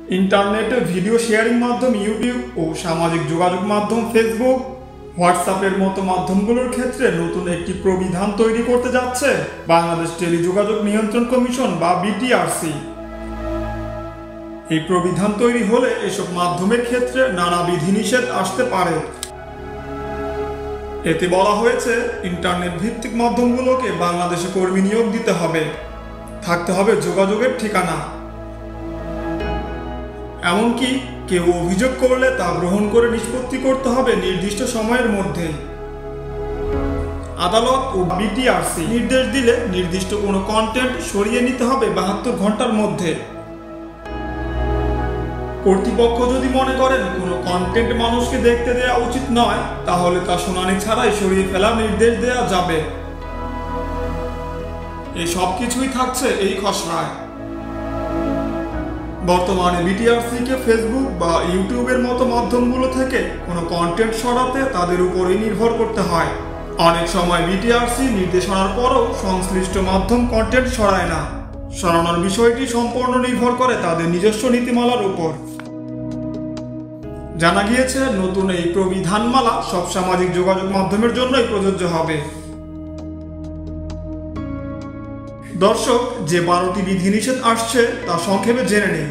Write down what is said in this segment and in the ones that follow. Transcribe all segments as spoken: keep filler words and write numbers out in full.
ইন্টারনেটে video sharing মাধ্যম YouTube ও সামাজিক যোগাযোগ মাধ্যম ফেসবুক, হোয়াটসঅ্যাপের মতো মাধ্যমগুলোর ক্ষেত্রে নতুন একটি প্রবিধান তৈরি করতে যাচ্ছে বাংলাদেশ টেলিযোগাযোগ নিয়ন্ত্রণ কমিশন বা বিটিআরসি। এই প্রবিধান তৈরি হলে এসব মাধ্যমের ক্ষেত্রে নানা বিধিনিষেধ আসতে পারে। এতে বলা হয়েছে, ইন্টারনেট ভিত্তিক মাধ্যমগুলোকে বাংলাদেশে কর্মী নিয়োগ দিতে হবে, থাকতে হবে যোগাযোগের ঠিকানা। এমনকি কেউ অভিযোগ করলে তা গ্রহণ করে নিষ্পত্তি করতে হবে নির্দিষ্ট সময়ের মধ্যে। আদালত ও বিটিআরসি নির্দেশ দিলে নির্দিষ্ট কোনো কন্টেন্ট সরিয়ে নিতে হবে বাহাত্তর ঘন্টার মধ্যে। কর্তৃপক্ষ যদি মনে করেন কোনো কন্টেন্ট মানুষকে দেখতে দেওয়া উচিত নয়, তাহলে তা শুনানি ছাড়াই সরিয়ে ফেলার নির্দেশ দেওয়া যাবে। এই সব কিছুই থাকছে এই খসড়ায়। বর্তমানে বিটিআরসিকে ফেসবুক বা ইউটিউবের মতো মাধ্যমগুলো থেকে কোনো কন্টেন্ট সরাতে তাদের উপরেই নির্ভর করতে হয়। অনেক সময় বিটিআরসি নির্দেশনার পরও সংশ্লিষ্ট মাধ্যম কন্টেন্ট সরায় না। সরানোর বিষয়টি সম্পূর্ণ নির্ভর করে তাদের নিজস্ব নীতিমালার উপর। জানা গিয়েছে, নতুন এই প্রবিধানমালা সব সামাজিক যোগাযোগ মাধ্যমের জন্যই প্রযোজ্য হবে। দর্শক, যে বারোটি বিধিনিষেধ আসছে তা সংক্ষেপে জেনে নেই।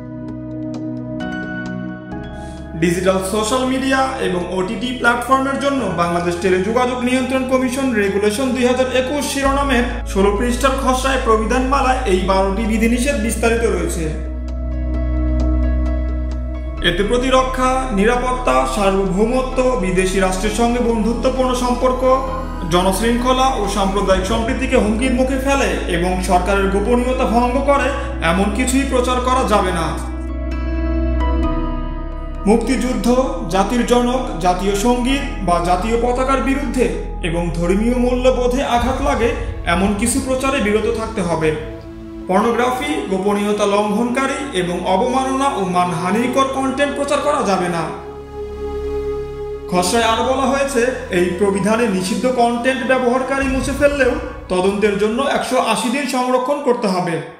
ডিজিটাল সোশ্যাল মিডিয়া এবং ওটিটি প্ল্যাটফর্মের জন্য বাংলাদেশ টেলিযোগাযোগ নিয়ন্ত্রণ কমিশন রেগুলেশন দুই হাজার একুশ শিরোনামের ষোলো পৃষ্ঠার খসড়ায় প্রবিধানমালায় এই বারোটি বিধিনিষেধ বিস্তারিত রয়েছে। এতে প্রতিরক্ষা, নিরাপত্তা, সার্বভৌমত্ব, বিদেশি রাষ্ট্রের সঙ্গে বন্ধুত্বপূর্ণ সম্পর্ক, জনশৃঙ্খলা ও সাম্প্রদায়িক সম্প্রীতিকে হুমকির মুখে ফেলে এবং সরকারের গোপনীয়তা ভঙ্গ করে এমন কিছুই প্রচার করা যাবে না। মুক্তিযুদ্ধ, জাতির জনক, জাতীয় সঙ্গীত বা জাতীয় পতাকার বিরুদ্ধে এবং ধর্মীয় মূল্যবোধে আঘাত লাগে এমন কিছু প্রচারে বিরত থাকতে হবে। পর্নোগ্রাফি, গোপনীয়তা লঙ্ঘনকারী এবং অবমাননা ও মানহানিকর কন্টেন্ট প্রচার করা যাবে না। খসড়ায় আরো বলা হয়েছে, এই প্রবিধানে নিষিদ্ধ কন্টেন্ট ব্যবহারকারী মুছে ফেললেও তদন্তের জন্য একশো আশি দিন সংরক্ষণ করতে হবে।